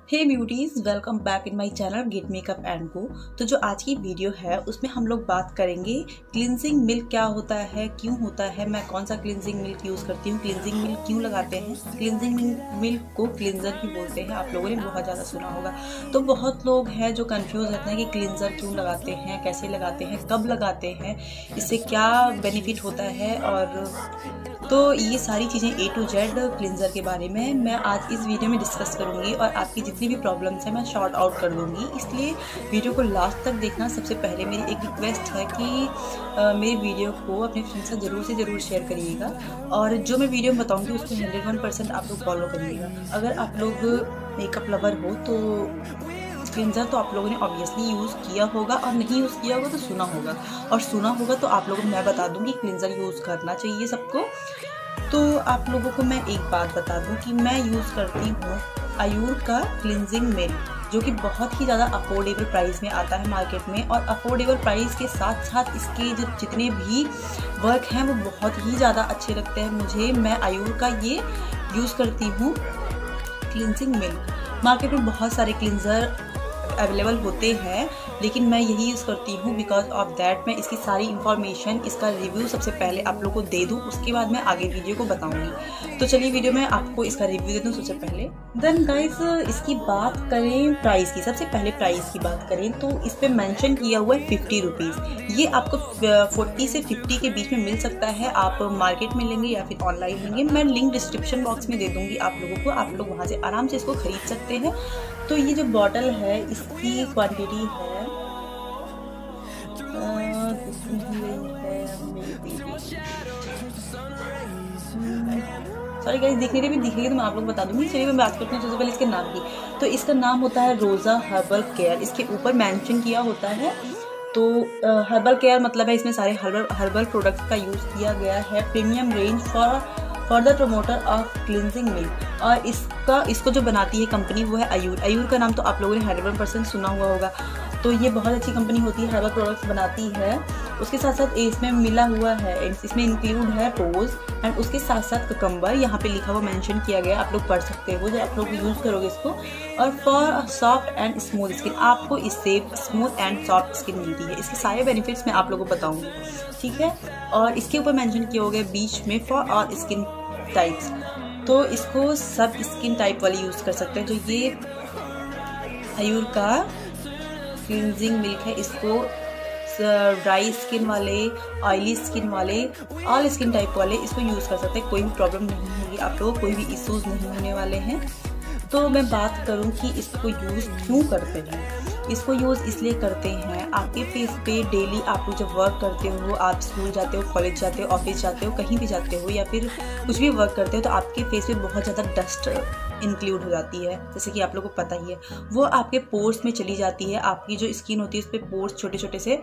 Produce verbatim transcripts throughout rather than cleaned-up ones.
Hey beauties, welcome back in my channel get makeup and go. तो जो आज की वीडियो है उसमें हम लोग बात करेंगे क्लिनजिंग मिल्क क्या होता है, क्यों होता है, मैं कौन सा क्लिनजिंग मिल्क यूज़ करती हूँ, क्लिनजिंग मिल्क क्यों लगाते हैं, क्लिनजिंग मिल्क को क्लिनजर भी बोलते हैं, आप लोगों ने बहुत ज़्यादा सुना होगा। तो बहुत लोग हैं जो कंफ्यूज रहते हैं कि क्लिनजर क्यों लगाते हैं, कैसे लगाते हैं, कब लगाते हैं, इससे क्या बेनिफिट होता है। और तो ये सारी चीज़ें ए टू जेड क्लिनजर के बारे में मैं आज इस वीडियो में डिस्कस करूँगी और आपकी जितनी भी प्रॉब्लम्स हैं मैं शॉर्ट आउट कर दूँगी, इसलिए वीडियो को लास्ट तक देखना। सबसे पहले मेरी एक रिक्वेस्ट है कि आ, मेरी वीडियो को अपने फ्रेंड्स से ज़रूर से ज़रूर शेयर करिएगा और जो मैं वीडियो में बताऊँगी उसको हंड्रेड वन परसेंट आप लोग फॉलो करिएगा। अगर आप लोग मेकअप लवर हो तो क्लिनजर तो आप लोगों ने ऑब्वियसली यूज़ किया होगा और नहीं यूज़ किया होगा तो सुना होगा, और सुना होगा तो आप लोगों को मैं बता दूंगी क्लिनजर यूज़ करना चाहिए सबको। तो आप लोगों को मैं एक बात बता दूं कि मैं यूज़ करती हूँ आयूर का क्लिनजिंग मिल्क, जो कि बहुत ही ज़्यादा अफोर्डेबल प्राइस में आता है मार्केट में, और अफोर्डेबल प्राइस के साथ साथ इसके जो जितने भी वर्क हैं वो बहुत ही ज़्यादा अच्छे लगते हैं मुझे। मैं आयूर का ये यूज़ करती हूँ क्लिनजिंग मिल्क। मार्केट में बहुत सारे क्लिनजर अवेलेबल होते हैं लेकिन मैं यही यूज़ करती हूँ बिकॉज ऑफ दैट मैं इसकी सारी इन्फॉर्मेशन, इसका रिव्यू सबसे पहले आप लोगों को दे दूँ, उसके बाद मैं आगे वीडियो को बताऊँगी। तो चलिए वीडियो में आपको इसका रिव्यू दे दूँ सबसे पहले। देन गाइस इसकी बात करें प्राइस की, सबसे पहले प्राइस की बात करें तो इस पर मैंशन किया हुआ है फिफ्टी रुपीज़। ये आपको फोर्टी से फिफ्टी के बीच में मिल सकता है, आप मार्केट में लेंगे या फिर ऑनलाइन लेंगे। मैं लिंक डिस्क्रिप्शन बॉक्स में दे दूँगी आप लोगों को, आप लोग वहाँ से आराम से इसको खरीद सकते हैं। तो ये जो बॉटल है इसकी क्वांटिटी है सॉरी गाइस, देखने के भी दिखेगी तो मैं आप लोग बता दूंगी। चलिए मैं बात करती हूँ सबसे पहले इसके नाम की। तो इसका नाम होता है रोज़ा हर्बल केयर, इसके ऊपर मेंशन किया होता है। तो हर्बल केयर मतलब है इसमें सारे हर्बल हर्बल प्रोडक्ट्स का यूज़ किया गया है। Premium range for further promoter of cleansing milk, और इसका इसको जो बनाती है कंपनी वो है आयूर। आयूर का नाम तो आप लोगों ने हंड्रेड परसेंट सुना हुआ होगा। तो ये बहुत अच्छी कंपनी होती है, हर्बल प्रोडक्ट्स बनाती है। उसके साथ साथ इसमें मिला हुआ है, इसमें इंक्लूड है रोज़ एंड उसके साथ साथ ककम्बर, यहाँ पे लिखा हुआ मेंशन किया गया, आप लोग पढ़ सकते हो जब आप लोग यूज़ करोगे इसको। और for soft and smooth skin, आपको इससे स्मूथ एंड सॉफ्ट स्किन मिलती है। इसके सारे बेनिफिट्स मैं आप लोगों को बताऊँगी, ठीक है। और इसके ऊपर मेंशन किया हो गया बीच में फॉर ऑल स्किन टाइप्स, तो इसको सब स्किन टाइप वाले यूज़ कर सकते हैं। जो ये आयूर का क्लिनजिंग मिल्क है इसको ड्राई स्किन वाले, ऑयली स्किन वाले, ऑल स्किन टाइप वाले इसको यूज़ कर सकते हैं। कोई भी प्रॉब्लम नहीं होगी आप लोगों को, कोई भी इश्यूज नहीं होने वाले हैं। तो मैं बात करूं कि इसको यूज़ क्यों करते हैं। इसको यूज़ इसलिए करते हैं, आपके फेस पे डेली आप लोग जब वर्क करते हो, आप स्कूल जाते हो, कॉलेज जाते हो, ऑफिस जाते हो, कहीं भी जाते हो या फिर कुछ भी वर्क करते हो तो आपके फेस पे बहुत ज़्यादा डस्ट इंक्लूड हो जाती है, जैसे कि आप लोगों को पता ही है। वो आपके पोर्स में चली जाती है, आपकी जो स्किन होती है उस पर पोर्स छोटे छोटे से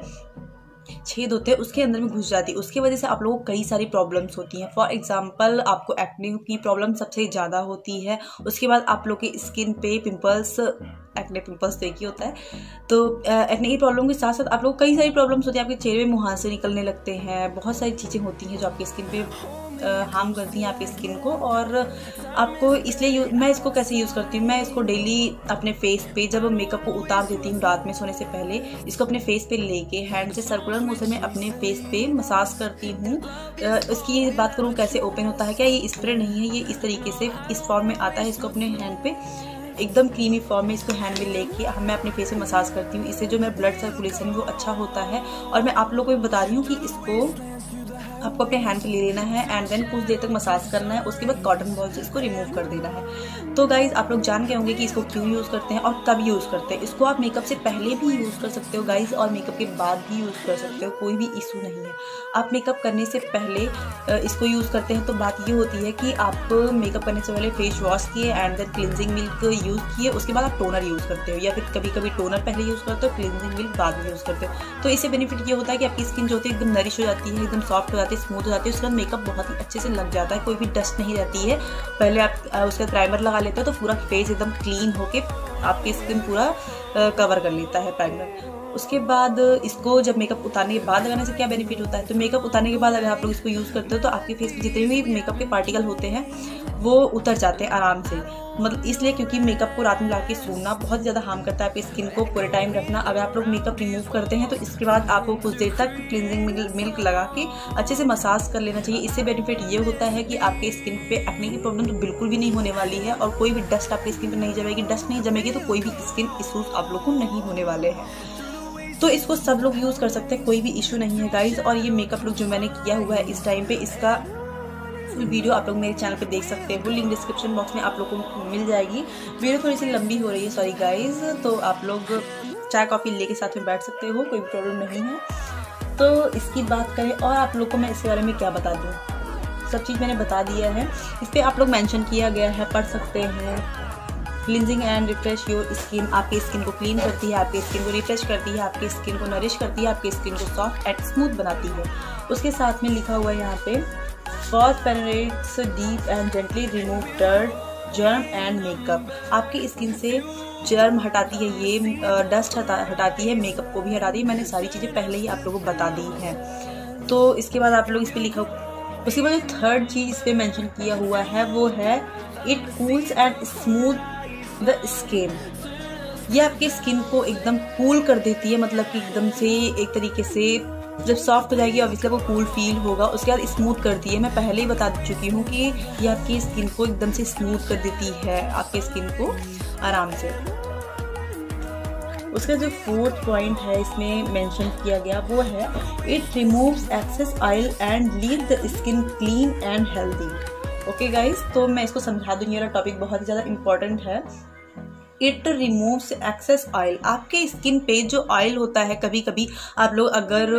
छेद होते हैं, उसके अंदर में घुस जाती है। उसकी वजह से आप लोगों को कई सारी प्रॉब्लम्स होती हैं। फॉर एग्जांपल आपको एक्ने की प्रॉब्लम सबसे ज़्यादा होती है, उसके बाद आप लोग की स्किन पे पिंपल्स, एक्ने पिंपल्स तो एक ही होता है। तो एक्ने की प्रॉब्लम के साथ साथ आप लोग कई सारी प्रॉब्लम्स होती है, आपके चेहरे में मुहांसे निकलने लगते हैं, बहुत सारी चीज़ें होती हैं जो आपकी स्किन पे हार्म करती हैं आपकी स्किन को। और आपको इसलिए मैं इसको कैसे यूज़ करती हूँ, मैं इसको डेली अपने फेस पे जब मेकअप को उतार देती हूँ रात में सोने से पहले, इसको अपने फेस पे लेके हैंड से सर्कुलर मोशन में अपने फेस पे मसाज करती हूँ। इसकी बात करूँ कैसे ओपन होता है, क्या ये स्प्रे नहीं है, ये इस तरीके से इस फॉर्म में आता है। इसको अपने हैंड पे एकदम क्रीमी फॉर्म में इसको हैंड में लेके मैं अपने फेस में मसाज करती हूँ। इससे जो मेरा ब्लड सर्कुलेशन वो अच्छा होता है। और मैं आप लोगों को भी बता रही हूँ कि इसको आपको अपने हैंड पे ले लेना है एंड देन कुछ देर तक मसाज करना है, उसके बाद कॉटन बॉल से इसको रिमूव कर देना है। तो गाइज आप लोग जान गए होंगे कि इसको क्यों यूज़ करते हैं और कब यूज़ करते हैं। इसको आप मेकअप से पहले भी यूज़ कर सकते हो गाइज, और मेकअप के बाद भी यूज़ कर सकते हो, कोई भी इशू नहीं है। आप मेकअप करने से पहले इसको यूज़ करते हैं तो बात ये होती है कि आप मेकअप करने से पहले फेस वॉश किए and then cleansing milk use किए, उसके बाद आप टोनर यूज़ करते हो, या फिर कभी कभी टोनर पहले यूज़ करते हो, क्लिनजिंग मिल्क बाद में यूज़ करते हो। तो इससे बेनिफिट ये होता है कि आपकी स्किन जो होती है एकदम नरिश हो जाती है, एकदम सॉफ्ट हो जाती है, स्मूथ हो जाती है, उसका मेकअप बहुत ही अच्छे से लग जाता है, कोई भी डस्ट नहीं रहती है। पहले आप उसका प्राइमर लगा लेते हो तो पूरा फेस एकदम क्लीन होके आपकी स्किन पूरा कवर कर लेता है प्राइमर। उसके बाद इसको जब मेकअप उतारने के बाद लगाने से क्या बेनिफिट होता है, तो मेकअप उतारने के बाद अगर आप लोग इसको यूज़ करते हो तो आपके फेस पे जितने भी मेकअप के पार्टिकल होते हैं वो उतर जाते हैं आराम से। मतलब इसलिए क्योंकि मेकअप को रात में ला के सोना बहुत ज़्यादा हार्म करता है आपकी स्किन को। पूरे टाइम रखना, अगर आप लोग मेकअप रिमूव करते हैं तो इसके बाद आपको कुछ देर तक क्लिनजिंग मिल्क लगा के अच्छे से मसाज कर लेना चाहिए। इससे बेनिफिट ये होता है कि आपके स्किन पे एक्ने की प्रॉब्लम तो बिल्कुल भी नहीं होने वाली है और कोई भी डस्ट आपकी स्किन पर नहीं जमेगी। डस्ट नहीं जमेगी तो कोई भी स्किन इशूज आप लोग को नहीं होने वाले हैं। तो इसको सब लोग यूज़ कर सकते हैं, कोई भी इशू नहीं है गाइज। और ये मेकअप लुक जो मैंने किया हुआ है इस टाइम पे, इसका फुल वीडियो आप लोग मेरे चैनल पे देख सकते हैं। वो लिंक डिस्क्रिप्शन बॉक्स में आप लोग को मिल जाएगी। वीडियो थोड़ी सी लंबी हो रही है, सॉरी गाइज, तो आप लोग चाय कॉफ़ी लेके साथ में बैठ सकते हो, कोई प्रॉब्लम नहीं है। तो इसकी बात करें और आप लोग को मैं इसके बारे में क्या बता दूँ, सब चीज़ मैंने बता दिया है। इस पर आप लोग मैंशन किया गया है, पढ़ सकते हैं। Cleansing and refresh your skin, आपकी स्किन को क्लीन करती है, आपकी स्किन को रिफ्रेश करती है, आपकी स्किन को नरिश करती है, आपकी स्किन को सॉफ्ट एंड स्मूथ बनाती है। उसके साथ में लिखा हुआ है यहाँ पे for penetrates deep and gently remove dirt germ and makeup, आपकी स्किन से जर्म हटाती है, ये डस्ट हटा हटाती है, मेकअप को भी हटाती है। मैंने सारी चीज़ें पहले ही आप लोगों को बता दी हैं। तो इसके बाद आप लोग इस पर लिखा, उसके बाद जो थर्ड चीज़ इस पर मैंशन किया हुआ है वो है it cools and smooth the skin, ये आपके स्किन को एकदम कूल कर देती है। मतलब कि एकदम से एक तरीके से जब सॉफ्ट हो जाएगी ऑब्वियसली आपको कूल फील होगा। उसके बाद स्मूथ करती है, मैं पहले ही बता चुकी हूँ कि ये आपकी स्किन को एकदम से स्मूथ कर देती है, आपके स्किन को आराम से। उसका जो फोर्थ पॉइंट है इसमें मेंशन किया गया वो है it removes excess oil and leave the skin clean and healthy. Okay guys, तो मैं इसको समझा दूंगी, मेरा टॉपिक बहुत ही ज़्यादा इंपॉर्टेंट है। इट रिमूव्स एक्सेस ऑयल, आपके स्किन पे जो ऑयल होता है, कभी कभी आप लोग अगर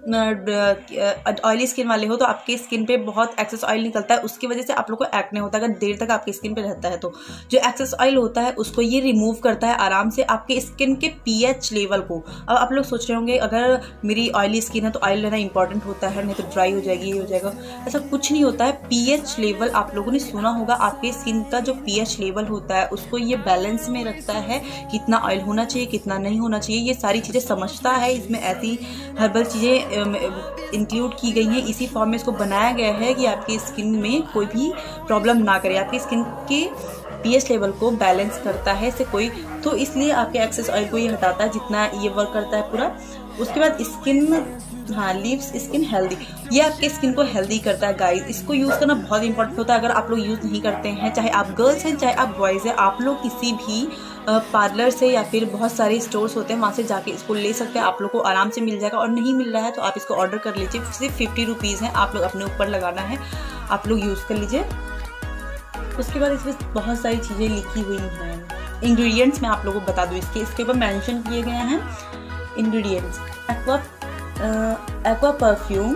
ऑयली स्किन वाले हो तो आपके स्किन पे बहुत एक्सेस ऑयल निकलता है, उसकी वजह से आप लोग को एक्ने होता है अगर देर तक आपकी स्किन पे रहता है। तो जो एक्सेस ऑयल होता है उसको ये रिमूव करता है आराम से आपके स्किन के पीएच लेवल को। अब आप लोग सोच रहे होंगे अगर मेरी ऑयली स्किन है तो ऑयल लेना इंपॉर्टेंट होता है, नहीं तो ड्राई हो जाएगी, ये हो जाएगा। ऐसा कुछ नहीं होता है। पीएच लेवल आप लोगों ने सुना होगा, आपके स्किन का जो पीएच लेवल होता है उसको ये बैलेंस में रखता है, कितना ऑयल होना चाहिए कितना नहीं होना चाहिए, ये सारी चीज़ें समझता है। इसमें ऐसी हर्बल चीज़ें इंक्लूड की गई हैं, इसी फॉर्म में इसको बनाया गया है कि आपकी स्किन में कोई भी प्रॉब्लम ना करे, आपकी स्किन के पीएच लेवल को बैलेंस करता है इससे कोई, तो इसलिए आपके एक्सेस ऑयल को ये हटाता है जितना ये वर्क करता है पूरा। उसके बाद स्किन, हाँ, लीव्स स्किन हेल्दी, ये आपके स्किन को हेल्दी करता है गाइस। इसको यूज़ करना बहुत इंपॉर्टेंट होता है। अगर आप लोग यूज़ नहीं करते हैं, चाहे आप गर्ल्स हैं चाहे आप बॉयज़ हैं, आप लोग किसी भी पार्लर से या फिर बहुत सारे स्टोर्स होते हैं वहाँ से जाके इसको ले सकते हैं, आप लोग को आराम से मिल जाएगा। और नहीं मिल रहा है तो आप इसको ऑर्डर कर लीजिए, सिर्फ फिफ्टी रुपीज़ हैं, आप लोग अपने ऊपर लगाना है, आप लोग यूज़ कर लीजिए। उसके बाद इसमें बहुत सारी चीज़ें लिखी हुई हैं। इंग्रेडिएंट्स मैं आप लोगों को बता दूँ, इसके इसके ऊपर मेंशन किए गए हैं इंग्रेडिएंट्स। एक्वा एक्वा परफ्यूम,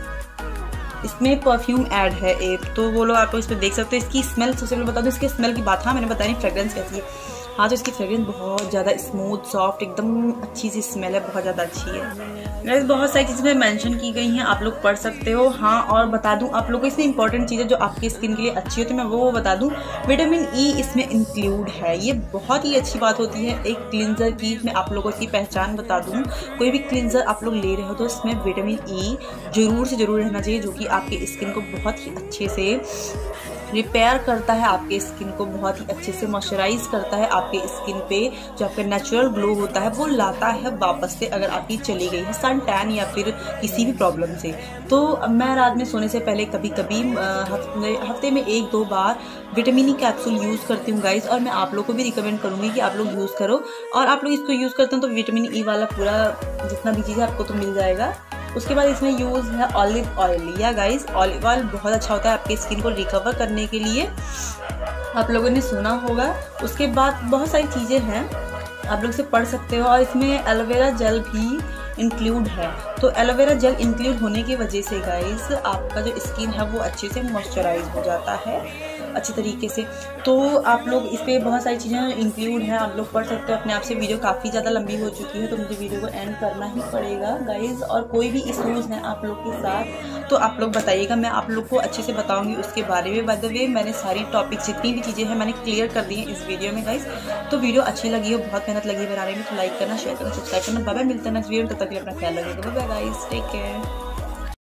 इसमें परफ्यूम ऐड है एक, तो वो लोग आप लोग इसमें देख सकते हो। इसकी स्मेल सबसे पहले बता दूँ, इसकी स्मेल की बात, हाँ मैंने बताई फ्रेग्रेंस कैसी है। हाँ, तो इसकी फ्रेग्रेंस बहुत ज़्यादा स्मूथ सॉफ्ट एकदम अच्छी सी स्मेल है, बहुत ज़्यादा अच्छी है। बहुत सारी चीज़ें मेंशन की गई हैं, आप लोग पढ़ सकते हो। हाँ, और बता दूं आप लोगों को इसमें इंपॉर्टेंट चीज़ें जो आपकी स्किन के लिए अच्छी होती है, मैं वो बता दूं। विटामिन ई इसमें इंक्लूड है, ये बहुत ही अच्छी बात होती है एक क्लिनजर की। मैं आप लोगों की पहचान बता दूं, कोई भी क्लिनजर आप लोग ले रहे हो तो इसमें विटामिन ई जरूर से जरूर रहना चाहिए, जो कि आपकी स्किन को बहुत ही अच्छे से रिपेयर करता है, आपके स्किन को बहुत ही अच्छे से मॉइस्चराइज करता है, आपके स्किन पे जो आपका नेचुरल ग्लो होता है वो लाता है वापस से, अगर आपकी चली गई है सन टैन या फिर किसी भी प्रॉब्लम से। तो मैं रात में सोने से पहले कभी कभी हफ्ते हफ्ते में एक दो बार विटामिन ई कैप्सूल यूज़ करती हूँ गाइज, और मैं आप लोग को भी रिकमेंड करूँगी कि आप लोग यूज़ करो। और आप लोग इसको यूज़ करते हो तो विटामिन ई वाला पूरा जितना भी चीज़ है आपको तो मिल जाएगा। उसके बाद इसमें यूज़ है ऑलिव ऑयल। या गाइस, ऑलिव ऑयल बहुत अच्छा होता है आपके स्किन को रिकवर करने के लिए, आप लोगों ने सुना होगा। उसके बाद बहुत सारी चीज़ें हैं, आप लोग से पढ़ सकते हो। और इसमें एलोवेरा जेल भी इंक्लूड है, तो एलोवेरा जेल इंक्लूड होने की वजह से गाइस आपका जो स्किन है वो अच्छे से मॉइस्चराइज हो जाता है। अच्छी तरीके से। तो आप लोग इस पर बहुत सारी चीज़ें इंक्लूड हैं, आप लोग पढ़ सकते हो अपने आप से। वीडियो काफ़ी ज़्यादा लंबी हो चुकी है तो मुझे वीडियो को एंड करना ही पड़ेगा गाइज़। और कोई भी इश्यूज़ हैं आप लोग के साथ तो आप लोग बताइएगा, मैं आप लोग को अच्छे से बताऊँगी उसके बारे में। बाय द वे मैंने सारी टॉपिक जितनी भी चीज़ें हैं मैंने क्लियर कर दी हैं इस वीडियो में गाइज़। तो वीडियो अच्छी लगी हो, बहुत मेहनत लगी बनाने में, तो लाइक करना, शेयर करना, सब्सक्राइब करना। बाय बाय, मिलते हैं नेक्स्ट वीडियो में, तब तक के लिए अपना ख्याल रखिएगा। Bye bye guys, take care.